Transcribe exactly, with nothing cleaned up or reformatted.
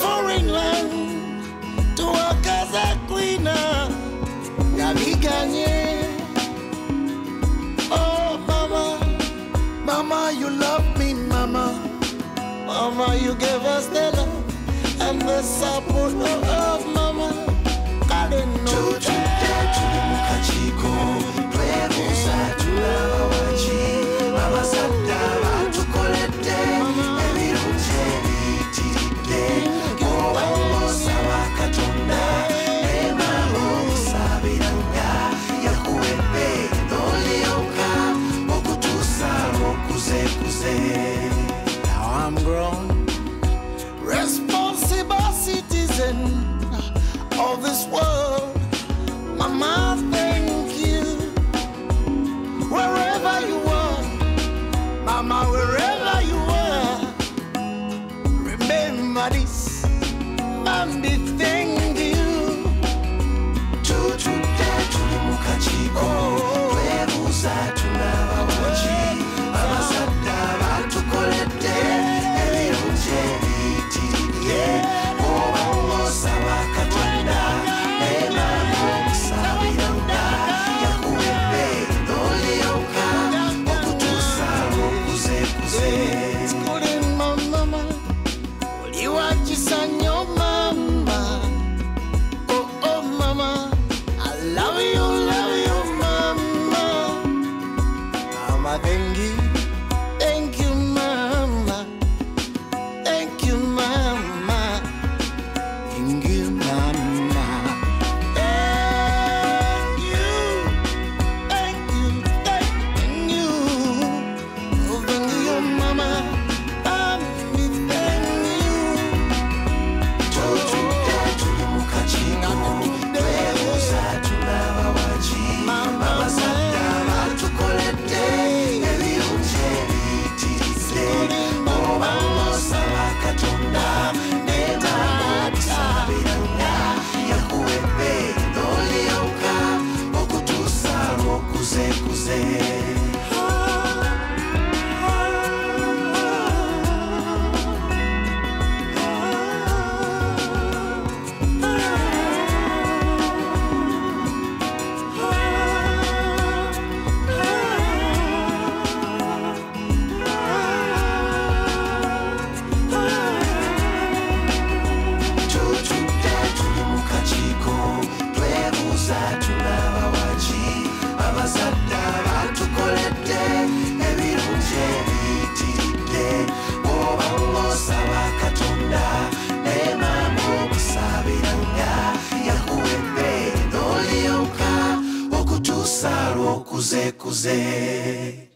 foreign land to work as a cleaner. Gabiganye. Oh, mama, mama, you love me, mama. Mama, you gave us the love and the support of mama. Kaleno Kackiiko, twebuuza tulabawaki, abazadde batukoledde ebirungi ebiyitiridde, oba ng'osaba Katonda n'emala omusabiranga, yakuwedde n'olyoka okutuusa lw'okuzeekuze. Now I'm grown, responsible citizen of this world. Mama, thank you. Wherever you are, mama, wherever you are, remember this, Mami, thank you. Tutudde tuli mu Kackiiko, twebuuza tulabawaki, abazadde batukoledde ebirungi ebiyitiridde, oba ng'osaba Katonda n'emala omusabiranga, yakuwedde n'olyoka okutuusa lw'okuzeekuze. Calling my mama, oli wakisanyo mama. Oh, oh, mama, I love you, love you, mama. Mama, thank you, thank you, mama. Thank you, mama. Thank you, mama. Thank you, thank you, thank you. Oh, thank you, mama. Mami, thank you. Tutudde tuli mu Kackiiko, twebuuza tulabawaki, abazadde batukoledde ebirungi ebiyitiridde, oba ng'osaba Katonda n'emala okusabiranga, yakuwedde n'olyoka okutuusa lw'okuzeekuze. Tutudde tuli mu Kackiiko, twebuuza tulabawaki, abazadde batukoledde ebirungi ebiyitiridde, oba ng'osaba Katonda n'emala omusabiranga, yakuwedde n'olyoka okutuusa lw'okuzeekuze.